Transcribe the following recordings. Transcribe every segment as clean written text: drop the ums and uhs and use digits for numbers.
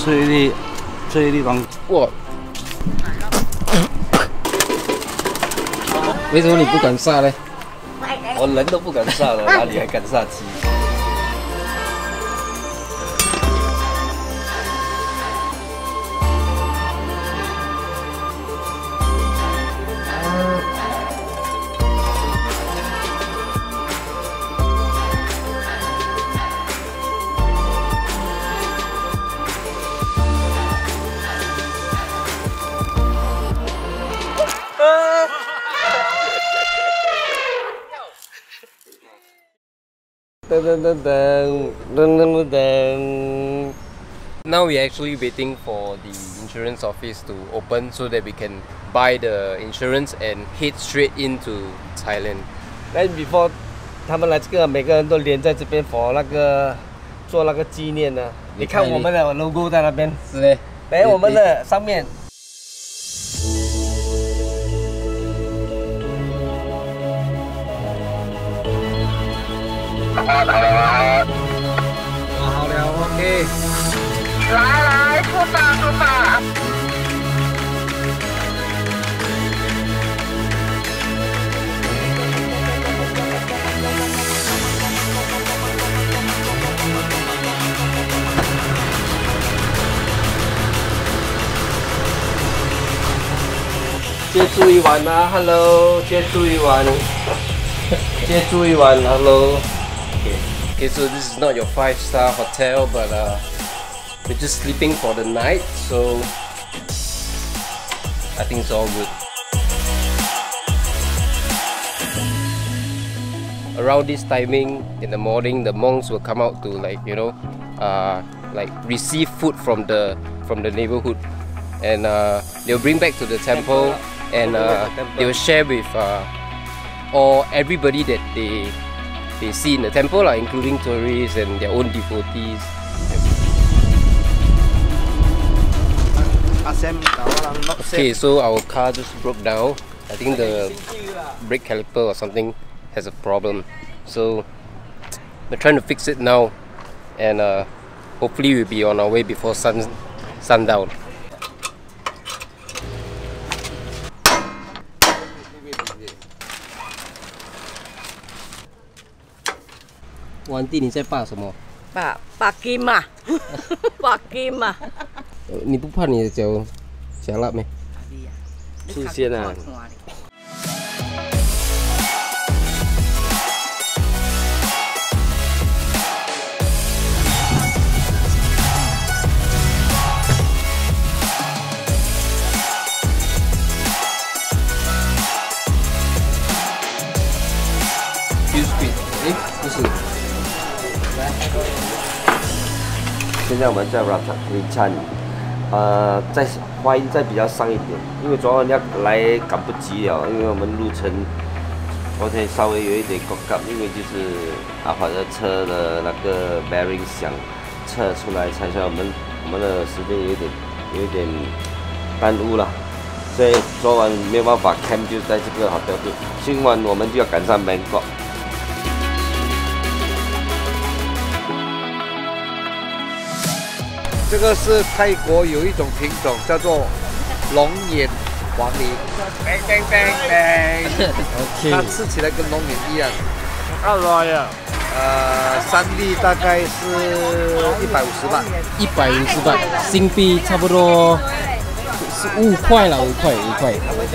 吹的地方。 哇！为什么你不敢杀呢？ 我人都不敢杀了，哪里还敢杀鸡？ Now we're actually waiting for the insurance office to open so that we can buy the insurance and head straight into Thailand. Then before 他们来这个，每个人都连在这边 for 那个做那个纪念呢。你看我们的 logo 在那边， 是嘞， 来我们的上面。 好了 ，OK。来，出发！ 借住一晚啊 ，Hello， 借住一晚，借住一晚 ，Hello。 Okay, so this is not your 5-star hotel, but we're just sleeping for the night, so I think it's all good. Around this timing in the morning, the monks will come out to like like receive food from the neighborhood, and they'll bring back to the temple, and they will share with everybody that they see in the temple, including tourists and their own devotees. Okay, so our car just broke down. I think the brake caliper or something has a problem. So we're trying to fix it now, and hopefully we'll be on our way before sundown. Wan弟，你在拔什么？ 拔金啊，拔金啊！ 你不怕你的脚夹辣没？ 出现啊！ 不是。 现在我们在 Ratchan， 再花音再比较上一点，因为昨晚要来赶不及了，因为我们路程昨天稍微有一点赶，因为就是阿华的车的那个 bearing 响，测出来才算我们的时间有一点耽误了，所以昨晚没有办法 camp 就在这个 hotel， 今晚我们就要赶上 Bangkok。 这个是泰国有一种品种叫做龙眼黄梨，它吃起来跟龙眼一样。200啊，3粒大概是150吧。 150吧，新币差不多是5块了，5块。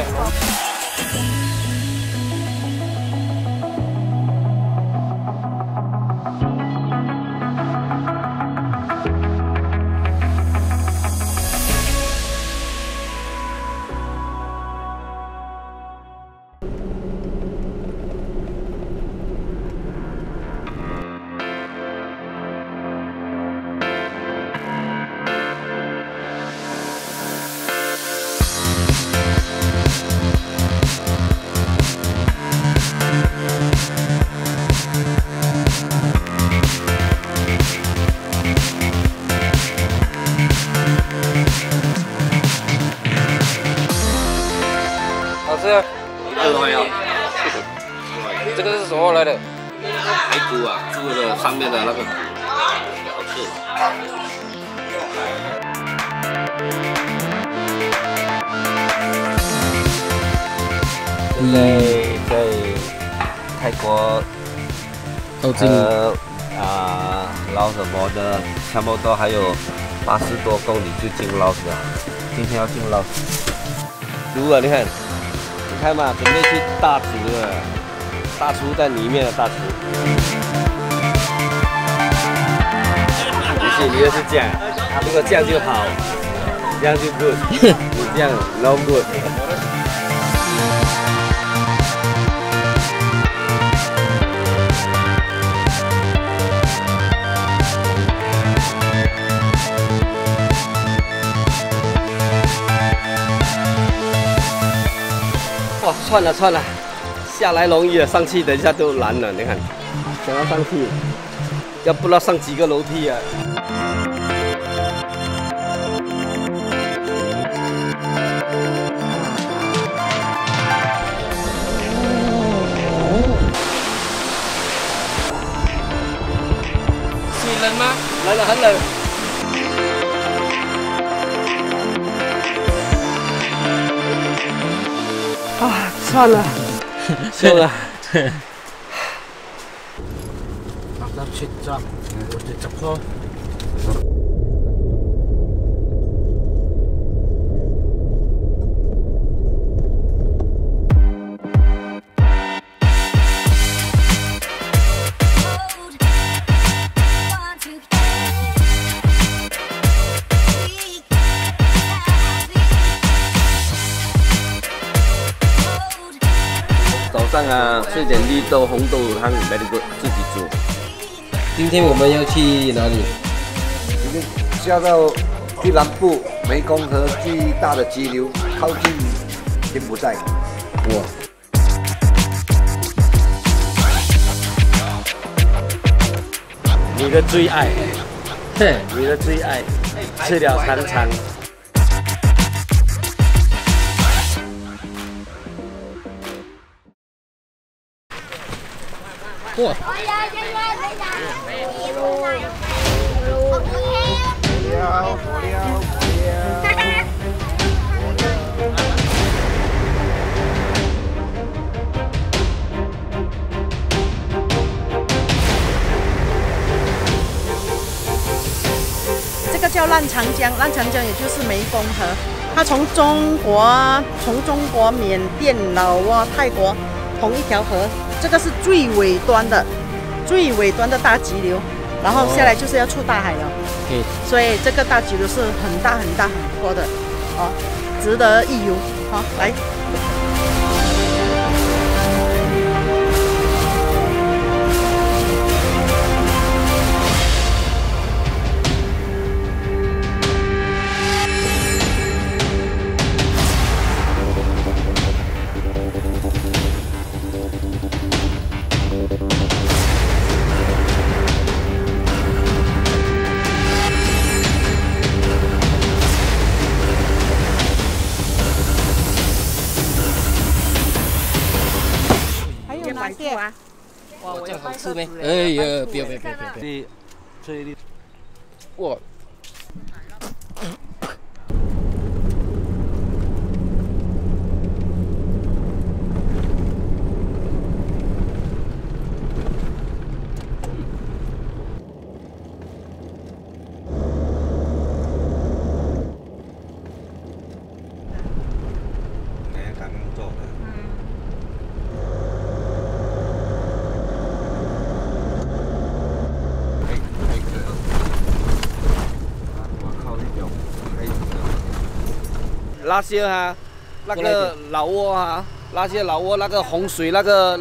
200啊！ 这个是什么来的？ 排骨啊，猪的上面的那个骨，好吃。 在泰国靠近 Laos的 border， 差不多还有80多公里就进 Laos 了。今天要进 Laos。猪啊，你看嘛，准备去大厨了，大厨在里面的大厨。你的是这样，如果这样就好，这样就 good， 你这样 no good。哇，串了，下来容易了，上去等一下就难了。你看，想要上去，要不知道上几个楼梯啊。 冷吗？ 冷了，很冷。啊，算了，秀了。 那去抓，我就抓破。 早上啊，吃点绿豆红豆汤，very good，自己煮。 今天我们要去哪里？ 已经下到最南部湄公河最大的急流，靠近柬埔寨。 哇！ 你的最爱，你的最爱，吃了尝尝。 哇！ 这个叫浪长江，浪长江也就是湄公河，它从中国、缅甸、老挝、泰国同一条河，这个是最尾端的大急流，然后下来就是要出大海了。所以这个大急流是很大很阔的，哦，值得一游。好，来。哪些啊？ 哇，这样好吃没？哎呀，不要！哇！ 那些啊，那个老挝啊，那些老挝那个洪水，那个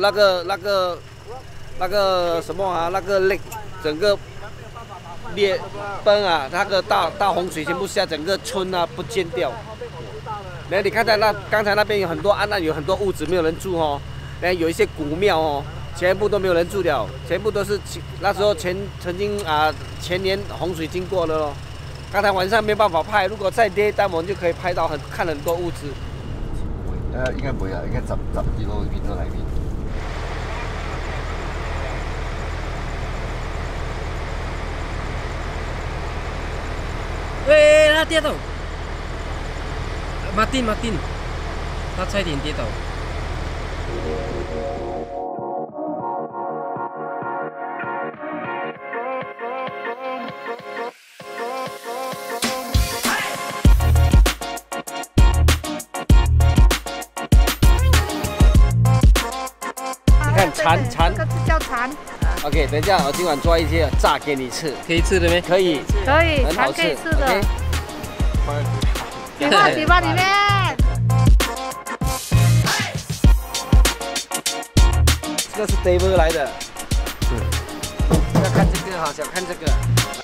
什么啊，那个累，整个裂崩啊，那个大洪水全部下，整个村啊不见掉。你看在刚才那边有很多暗有很多屋子没有人住哦，有一些古庙哦，全部都没有人住了，全部都是那时候曾经前年洪水经过了咯。刚才晚上没办法拍，如果在 daytime 我们就可以拍到看很多屋子。 應該唔會啊，應該10 kilo 變咗嚟面。 喂，他跌倒。Martin，他差點跌倒。 蝉，这个叫蝉。 OK， 等一下，我今晚抓一些炸给你吃， 可以吃的没？ 可以， 可以， 很好蝉可以吃吃的。嘴巴里面。 这个是 David 来的。要看这个哈，想看这个。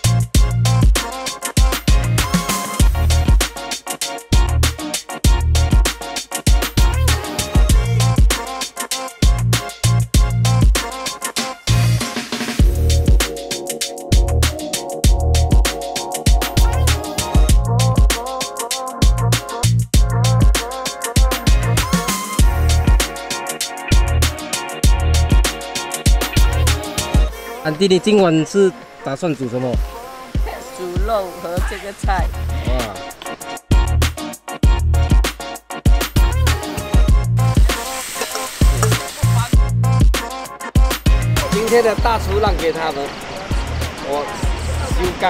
安迪，你今晚是打算煮什么？ 煮肉和这个菜。 哇！ 今天的大厨让给他们，我修缸。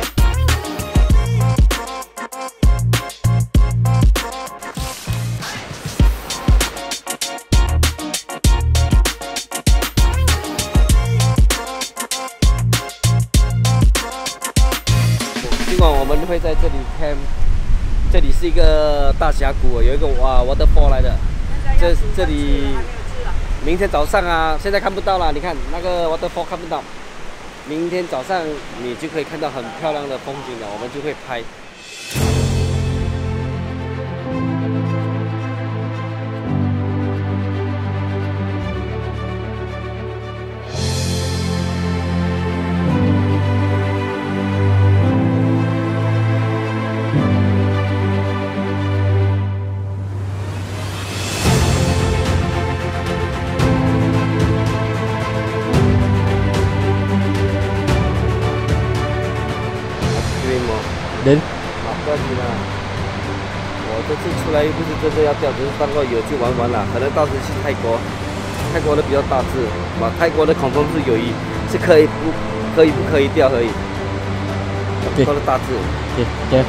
今晚我们会在这里 camp， 这里是一个大峡谷，有一个waterfall 来的。这里明天早上啊，现在看不到了，你看那个 waterfall 看不到。明天早上你就可以看到很漂亮的风景了，我们就会拍。 人， 好，不要紧啦。我这次出来又不是真正要钓，只是当个友去玩玩啦。可能到时去泰国，泰国的比较大只，泰国的恐龙是有鱼，是可以不可以钓而已。都是大只。 对。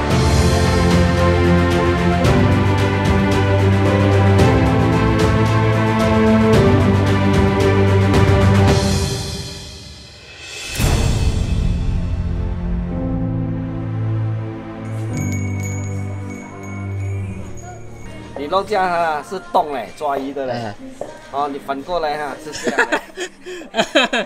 你弄这样哈是洞嘞，抓鱼的嘞。哦，你反过来哈是这样的。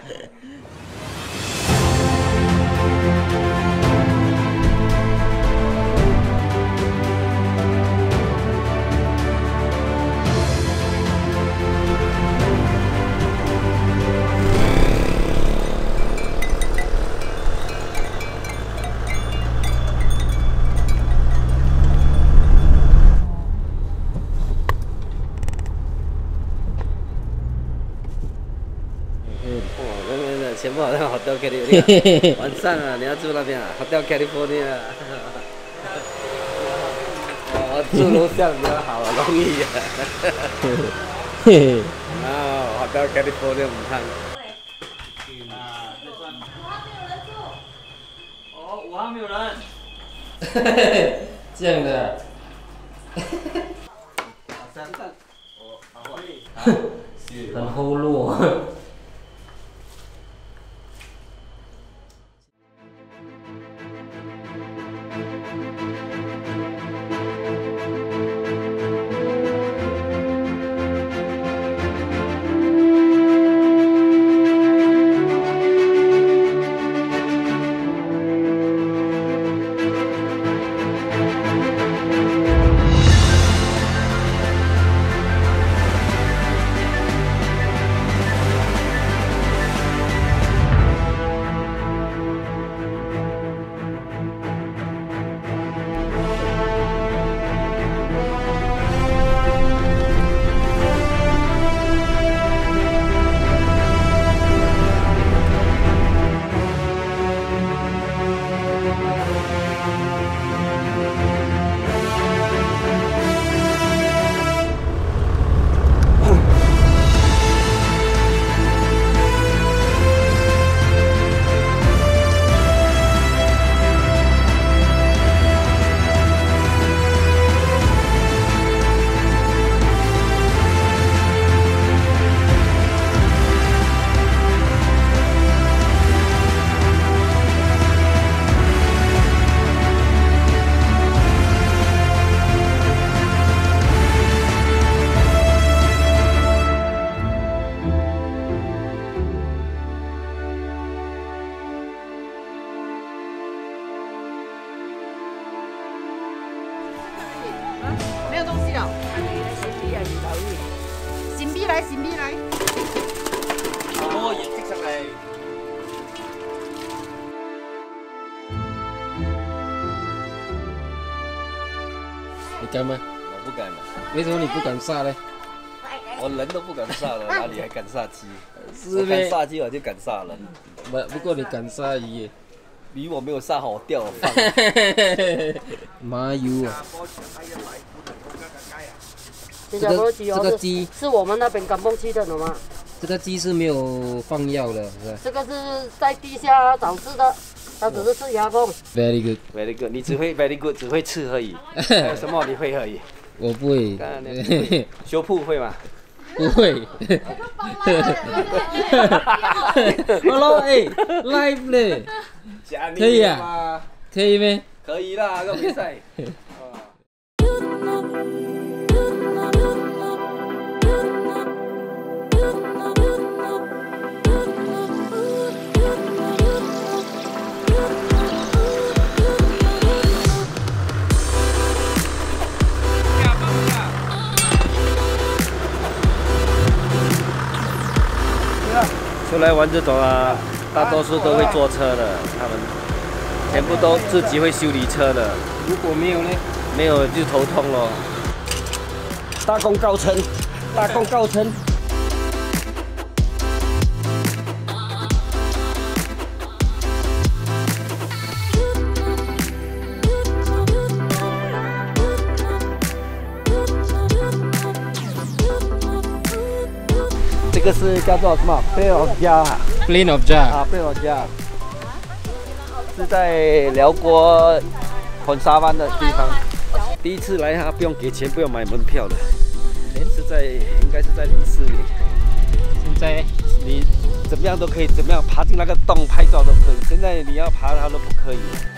全部好像好钓 California， 晚上啊，你要住那边啊，好钓 California。哦，住楼下比较好，容易啊。啊，好钓 California 午餐。 哦，武汉没有人。 这样的。很厚落。 没有东西了。新币来，新币来。 哦，也接上来。 你敢吗？ 我不敢了。 为什么你不敢杀呢？ 我人都不敢杀了，哪里还敢杀鸡？ 是我敢呗。 杀鸡，我就敢杀人。 不过你敢杀鱼耶？ 鱼我没有杀好，我钓了放。 麻油啊！ 新加坡鸡哦， 这个鸡是我们那边赶风区的，懂吗？ 这个鸡是没有放药的，是吧这个是在地下长翅的，它只是吃牙缝。 ？Very good， Very good， 你只会 very good， 只会吃而已。还有什么你会而已？ 我不会。 当然你不会修铺会吗？ 不会。Hello， 哎，live 嘞，可以啊，可以咩？ 可以啦，个比赛。出来玩这种啊，大多数都会坐车的，他们全部都自己会修理车的。 如果没有呢？ 没有就头痛咯。大功告成，大功告成。这个是叫做什么 ？Plain of Jar。Plain of Jar 啊 ，Plain of Jar 是在辽国很沙湾的地方。第一次来哈，不用给钱，不用买门票的。应该是在04年。 现在你怎么样都可以，怎么样爬进那个洞拍照都可以。现在你要爬它都不可以。